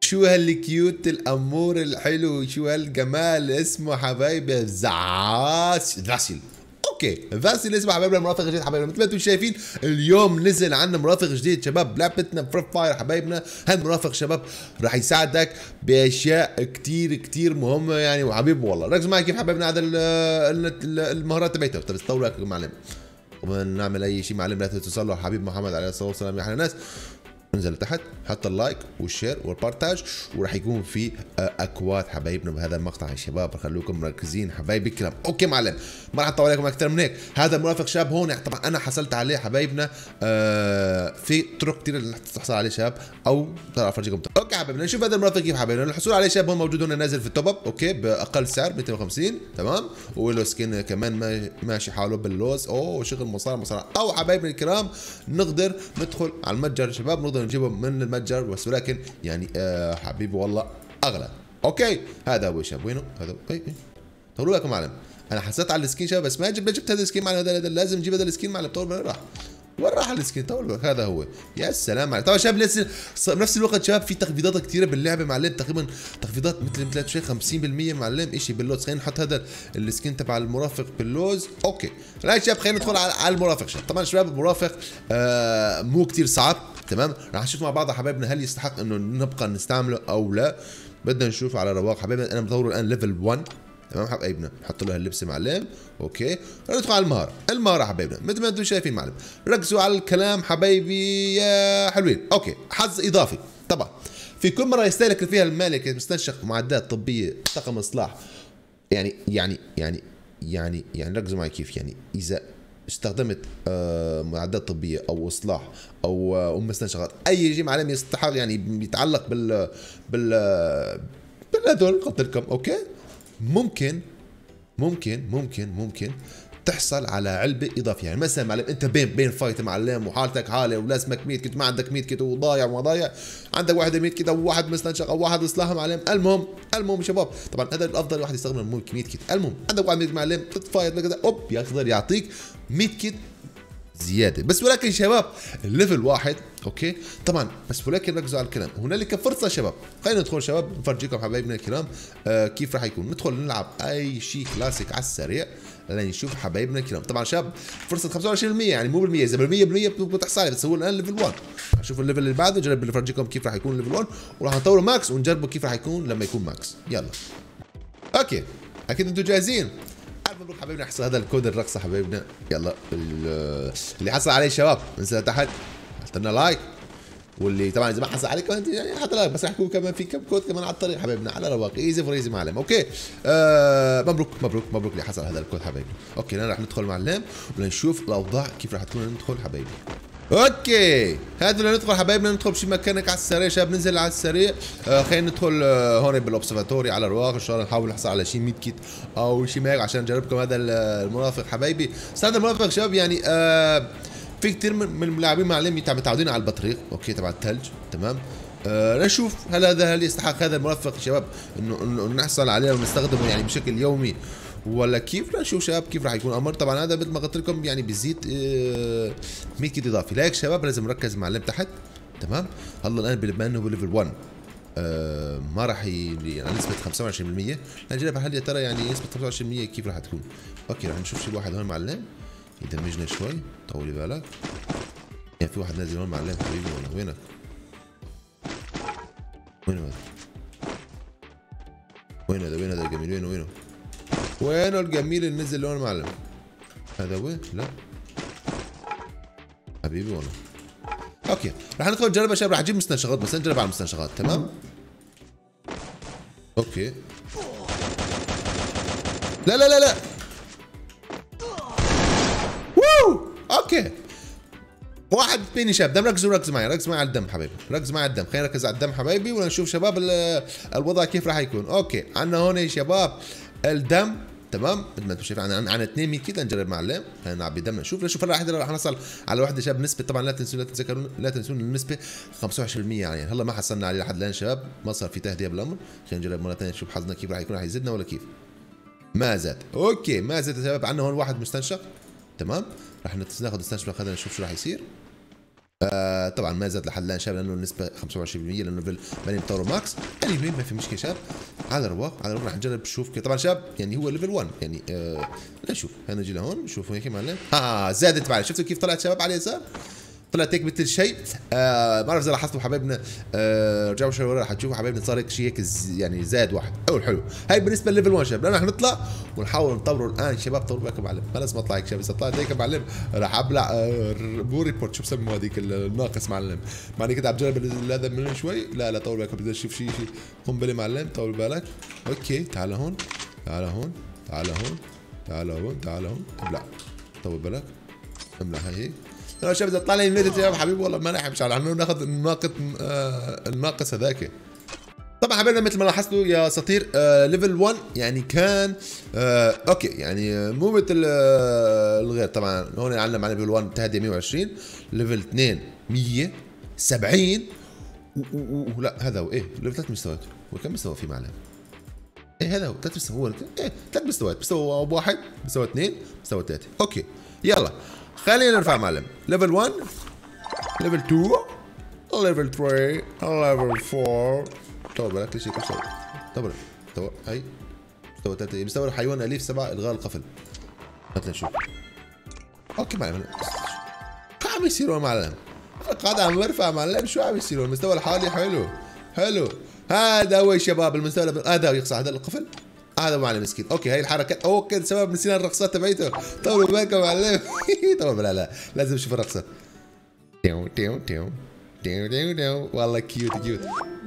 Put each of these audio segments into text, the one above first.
شو هالكيوت الامور الحلو، شو هالجمال، اسمه حبايبي زعاس فاسيل. اوكي فاسيل اسمه حبايبنا مرافق جديد حبايبنا، مثل ما انتم شايفين اليوم نزل عنا مرافق جديد شباب بلعبتنا فري فاير حبايبنا. هالمرافق شباب راح يساعدك باشياء كتير كتير مهمه يعني، وحبيب والله ركزوا معي كيف حبايبنا هذا المهارات تبعته. طب استولوا يا معلم وما نعمل اي شيء معلم، لا تتصلوا حبيب محمد عليه الصلاه والسلام يا احلى ناس. انزل تحت حط اللايك والشير والبارتاج، وراح يكون في اكواد حبايبنا بهذا المقطع يا شباب، خلوكم مركزين حبايبي الكرام. اوكي معلم ما راح اطول عليكم اكثر من هيك. هذا المرافق شاب هون طبعا انا حصلت عليه حبايبنا، في طرق كثير اللي تحصل عليه شاب، او ترى افرجيكم. اوكي حبايبنا نشوف هذا المرافق كيف حبايبنا. الحصول عليه شاب هون موجود هنا نازل في التوب اب، اوكي باقل سعر 250 تمام، وله سكين كمان ماشي حاله باللوز. اوه شغل مصارى. او حبايبنا الكرام نقدر ندخل على المتجر شباب، نقدر نجيبه من المتجر بس، ولكن يعني حبيبي والله اغلى. اوكي هذا هو شباب، وينه هذا؟ طولوا لكم معلم، انا حسيت على السكين شباب بس ما جبت هذا السكين معلم، هذا لازم نجيب هذا السكين معلم. طول بالك راح وين راح السكين؟ طول بالك هذا هو. يا سلام معلم. طبعا شباب بنفس الوقت شباب في تخفيضات كثيره باللعبه معلم، تقريبا تخفيضات مثل شيء 50% معلم شيء باللوز. خلينا نحط هذا السكين تبع المرافق باللوز. اوكي لا شباب خلينا ندخل على المرافق شباب. طبعا شباب المرافق مو كثير صعب تمام، راح نشوف مع بعض حبايبنا هل يستحق انه نبقى نستعمله او لا. بدنا نشوف على رواق حبايبنا. انا مطوره الان ليفل 1 تمام حبايبنا، نحط له اللبس معلم. اوكي ندخل على المهاره حبايبنا مثل ما انتم شايفين معلم. ركزوا على الكلام حبايبي يا حلوين. اوكي حظ اضافي طبعا في كل مره يستهلك فيها المالك مستنشق معدات طبيه طاقم اصلاح. يعني ركزوا معي كيف يعني، اذا استخدمت معدات طبيه او اصلاح او مستنشقات اي شيء معلم يستحق يعني بيتعلق بالهدول قلت لكم. اوكي ممكن تحصل على علبه اضافيه. يعني مثلا معلم انت بين فايت معلم وحالتك حاله ولازمك 100 كت، ما عندك 100 كت وضايع وما ضايع، عندك واحد 100 كت او واحد مستنشق او واحد اصلاح معلم. المهم يا شباب طبعا هذا الافضل الواحد يستخدم 100 كت. المهم عندك واحد 100 معلم تتفايت كذا اوب يقدر يعطيك 100 كت زياده بس. ولكن شباب الليفل واحد اوكي طبعا بس، ولكن ركزوا على الكلام، هنالك فرصه شباب. خلينا ندخل شباب نفرجيكم حبايبنا الكرام كيف راح يكون. ندخل نلعب اي شيء كلاسيك على السريع لنشوف حبايبنا الكرام. طبعا شباب فرصه 25% يعني مو بالمية، اذا بالمية بتحصل بس هو الان ليفل 1. نشوف الليفل اللي بعده نجرب نفرجيكم كيف راح يكون ليفل 1، وراح نطوره ماكس ونجربه كيف راح يكون لما يكون ماكس. يلا اوكي اكيد انتم جاهزين. مبروك حبايبنا حصل هذا الكود الرقصه حبايبنا. يلا اللي حصل عليه شباب انزل تحت حط لنا لايك، واللي طبعا اذا ما حصل عليك انت يعني حط لايك بس راح يكون كمان في كم كود كمان على الطريق حبايبنا على رواق ايزي فريزي معلم. اوكي مبروك اللي حصل هذا الكود حبايبنا. اوكي الان راح ندخل معلم ولنشوف الاوضاع كيف راح تكون. ندخل حبايبي. اوكي هذا اللي ندخل حبايبنا، ندخل بشي مكانك على السريع شباب، ننزل على السريع. خلينا ندخل هون بالاوبسرفاتوري على رواق ان شاء الله نحاول نحصل على شيء 100 كيت او شيء هيك عشان نجربكم هذا المرافق حبايبي. بس هذا المرافق شباب يعني في كثير من اللاعبين معلم متعودين على البطريق اوكي تبع الثلج تمام. نشوف هل يستحق هذا المرافق شباب انه نحصل عليه ونستخدمه يعني بشكل يومي ولا كيف. نشوف شباب كيف راح يكون الامر. طبعا هذا مثل ما قلت لكم يعني بيزيد 100 كيت اضافي. لهيك شباب لازم نركز معلم تحت تمام. هلا الان بما انه بليفل 1 ما راح يعني نسبة 25%. نجرب هل يا ترى يعني نسبة 25% كيف راح تكون. اوكي راح نشوف شي واحد هون معلم يدمجنا شوي، طولي بالك. يعني في واحد نازل هون معلم حبيبي والله. وينك؟ وين هذا الجميل؟ وينه الجميل اللي نزل هون معلم؟ هذا هو؟ لا حبيبي والله. اوكي راح ندخل نجرب يا شباب. راح اجيب مستنشقات بس نجرب على المستنشقات تمام. اوكي لا ووو اوكي واحد اثنين شباب دم. ركزوا معي على الدم حبايبي، ركز معي على الدم. خلينا نركز على الدم حبايبي ونشوف شباب الوضع كيف راح يكون. اوكي عندنا هون يا شباب الدم تمام مثل ما انتم شايفين عندنا 2 100 كيلو. نجرب معلم خلينا نعبي دمنا نشوف راح نصل على وحده شباب نسبه. طبعا لا تنسون النسبه 25% يعني هلا ما حصلنا عليه لحد الان شباب، ما صار في تهدئه بالامر. خلينا نجرب مره ثانيه نشوف حظنا كيف راح يكون، راح يزيدنا ولا كيف. ما زاد. اوكي ما زاد يا شباب. عندنا هون واحد مستنشق تمام. راح ناخذ مستنشق هذا نشوف شو راح يصير. طبعا ما زاد لحد الان شباب لانه النسبه 25% لانه ليفل ماني مطور ماكس. اني ما في مشكله شباب. على رواق على رواق راح نجرب نشوف كيف. طبعا شباب يعني هو ليفل 1 يعني نشوف. نجي لهون نشوف هيك معلم. زادت معي. شفتوا كيف طلعت شباب على اليسار؟ طلعت هيك مثل شيء. ما بعرف اذا لاحظتوا حبايبنا. رجعوا شوي ورا رح تشوفوا حبايبنا صار هيك شيء هيك يعني زاد واحد. حلو. هاي بالنسبه لليفل 1 شباب. رح نطلع ونحاول نطوره الان شباب. طوروا بالكم معلم. ما لازم اطلع هيك شباب. اذا طلعت هيك معلم راح ابلع مو ريبورت شو بسموه هذيك الناقص معلم. معني كنت عم بجرب هذا من شوي. لا طول بالك بدي اشوف شيء قنبله معلم. طول بالك. اوكي تعال هون تعال هون تعال هون تعال هون تعال هون ابلع. طول بالك املع هاي هيك. لو شباب اذا طلع لي الميدت يا حبيبي والله ما راح مشان عم ناخذ الناقص هذاك. طبعا حبيبنا مثل ما لاحظتوا يا سطير ليفل 1 يعني كان اوكي يعني مو مثل الغير. طبعا هون علم على ليفل 1 تهدي 120 ليفل 2 170 لا هذا هو ايه ليفل 3 مستويات. وكم مستوى في معلم؟ ايه هذا هو 3 مستوى. هو ايه 3 مستويات. مستوى 1 مستوى 2 مستوى 3. اوكي يلا خلينا نرفع معلم. ليفل 1 ليفل 2 ليفل 3 ليفل 4. طول بالك ليش هيك مستوى؟ طول هاي مستوى 3 مستوى الحيوان اليف 7 الغاء القفل. هات نشوف. اوكي معلم شو عم يصيرون معلم؟ قاعد عم برفع معلم. شو عم يصيرون؟ المستوى الحالي حلو حلو. هذا هو يا شباب المستوى. هذا يقصى هذا القفل. هذا معلم مسكين. اوكي هاي الحركات. اوكي سبب نسينا الرقصات تبعيته. طولوا بالكم معلم. طبعا لا لازم نشوف الرقصه. تيو تيو تيو تيو تيو تيو. والله كيوت كيوت.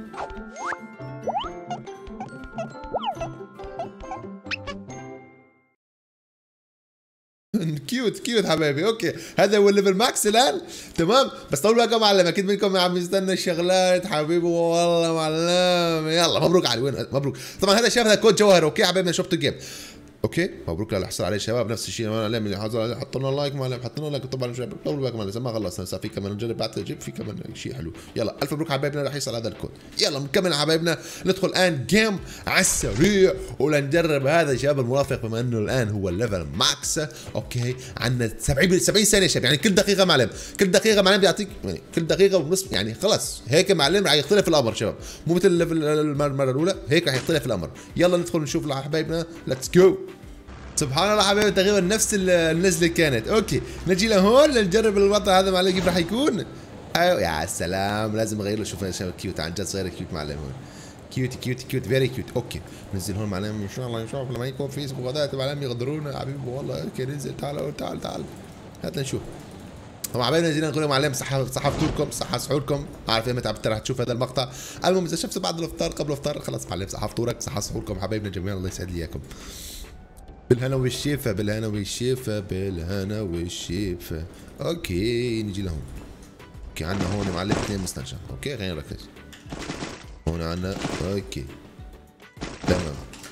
كيوت حبايبي. اوكي هذا هو الليفل ماكس الان تمام. بس طول بالكم معلم اكيد منكم عم يستنى الشغلات حبيبي والله معلم. يلا مبروك علي وين مبروك. طبعا هذا شاف هذا كود جوهر. اوكي حبايبنا شفتوا الجيم. اوكي مبروك اللي حصل عليه شباب. نفس الشيء معلم اللي حصل عليه. حطوا لنا لايك معلم. حطوا لنا لايك. طبعا شباب طولوا بالكم معلم ما خلصنا لسه في كمان نجرب بعد نجيب في كمان شيء حلو. يلا الف مبروك حبايبنا رح يصل هذا الكود. يلا نكمل حبايبنا. ندخل الان جيم على السريع ولنجرب هذا شباب المرافق بما انه الان هو الليفل ماكس. اوكي عندنا 70 ثانيه شباب يعني كل دقيقه معلم. كل دقيقه معلم بيعطيك يعني كل دقيقه ونصف يعني خلص هيك معلم رح يختلف الامر شباب. مو مثل الليفل المره الاولى هيك رح يختلف الامر. يلا ندخل نشوف حبايبنا. ليتس جو. سبحان الله حبايبي تقريبا نفس النزله كانت. اوكي نجي لهون لنجرب الوضع هذا معلم كيف راح يكون. ايوه يا سلام لازم نغير له. شوف شباب كيوت عن جد صغيره كيوت معلم هون. كيوت فيري كيوت. اوكي ننزل هون معلم ان شاء الله نشوف لما يكون في غداء معلم يغدرونا حبيبي والله. اوكي ننزل تعال هات نشوف. طبعا حبايبنا نزلنا نقول لهم معلم صحة فطوركم صحة سحوركم. عارف متى راح تشوف هذا المقطع. المهم اذا شفته بعد الافطار قبل الافطار خلص معلم صحة فطورك صحة سحوركم حبايبنا جميعا. الله يسعد لي اياكم. بالهنا والشفا بالهنا والشفا بالهنا والشفا. اوكي نجي لهون. اوكي عندنا هون معلم 2 مستنشق. اوكي خلينا نركز. هون عندنا اوكي تمام.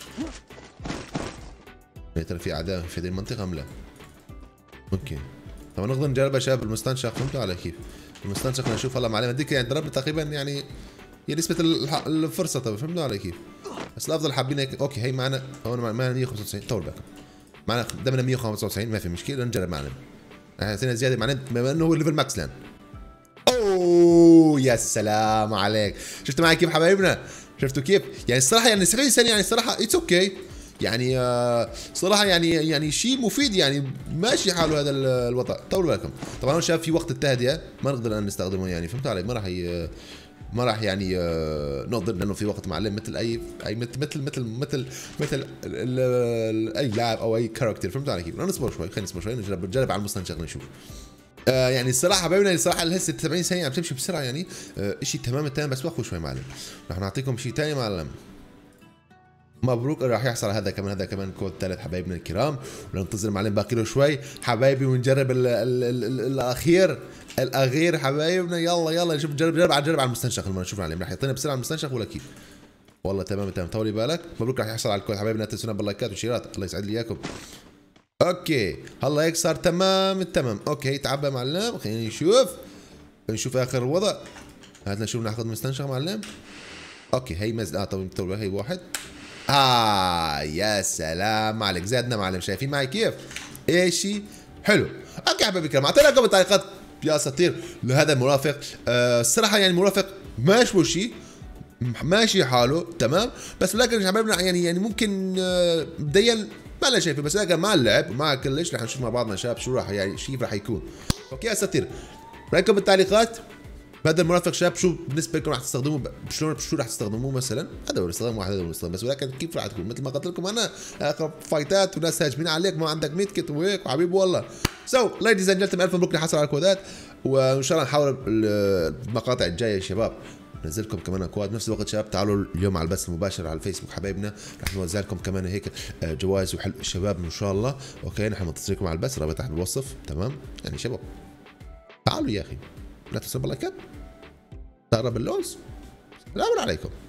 يا ترى في اعداء في هذه المنطقة ام لا؟ اوكي طبعا نقدر نجربها شباب المستنشق. فهمتوا علي كيف؟ المستنشق نشوف والله معلم هذيك يعني ضربنا تقريبا يعني هي نسبة الفرصة. طبعا فهمتوا علي كيف؟ بس الافضل حابين هيك. اوكي هي معنا هون معنا 195. طول بالكم معنا دمنا 195 ما في مشكله. نجرب معنا سنه زياده معنا بما انه هو الليفل ماكس الان. اوه يا سلام عليك. شفتوا معي كيف حبايبنا؟ شفتوا كيف؟ يعني الصراحه يعني 70 سنه يعني الصراحه اتس اوكي يعني صراحه يعني شيء مفيد يعني ماشي حاله هذا الوضع. طولوا بالكم. طبعا شايف في وقت التهدئه ما نقدر نستخدمه يعني فهمتوا علي. ما راح يعني نقدر لانه في وقت معلم مثل اي مثل اي لاعب او اي كاركتر. فهمت علي كيف؟ نصبر شوي خلينا نصبر شوي نجرب على المستنشق نشوف. يعني الصراحه حبايبنا الصراحه هسه 70 ثانيه عم تمشي بسرعه يعني شيء تمام التمام. بس وقفوا شوي معلم رح نعطيكم شيء ثاني معلم. مبروك راح يحصل هذا كمان كود ثالث حبايبنا الكرام. وننتظر معلم باقي له شوي حبايبي ونجرب الاخير حبايبنا. يلا نشوف نجرب على المستنشق لما نشوف معلم راح يعطينا بسرعه المستنشق ولا كيف. والله تمام طولي بالك. مبروك راح يحصل على الكود حبايبنا. لا تنسونا باللايكات والشيرات. الله يسعد لي اياكم. اوكي هلا هيك صار تمام. اوكي تعبى معلم. خلينا نشوف اخر الوضع. هات نشوف ناخذ مستنشق معلم. اوكي هي طبعا هي واحد. يا سلام عليك زادنا معلم. شايفين معي كيف؟ ايشي حلو. اوكي حبايبي الكرام اعطينا لكم التعليقات يا ساتير لهذا المرافق. الصراحه يعني المرافق ما شو شيء، ماشي حاله تمام، بس ولكن يا حبايبنا يعني ممكن مبدئيا ما لا شايفه، بس لكن مع اللعب ومع كلش رح نشوف مع بعضنا شباب شو راح يعني كيف راح يكون. اوكي يا ساتير، رايكم بالتعليقات هذا المرافق شباب، شو بالنسبه لكم راح تستخدموه، شو راح تستخدموه مثلا؟ هذا هو استخدام واحد، هذا هو الاستخدام، بس ولكن كيف راح تكون؟ مثل ما قلت لكم انا فايتات وناس هاجمين عليك ما عندك ميت كت وهيك وحبيب والله. سو ليديز اند جنتلمان، الف مبروك اللي حصل على الكودات، وان شاء الله نحاول المقاطع الجايه يا شباب ننزلكم كمان اكواد بنفس الوقت. شباب تعالوا اليوم على البث المباشر على الفيسبوك حبايبنا، راح نوزع لكم كمان هيك جوائز وحلو الشباب ان شاء الله. اوكي نحن منتظركم على البث، رابط تحت بالوصف تمام. يعني شباب تعالوا يا اخي، لا تنسوا باللايكات، تقرب اللوز. السلام عليكم.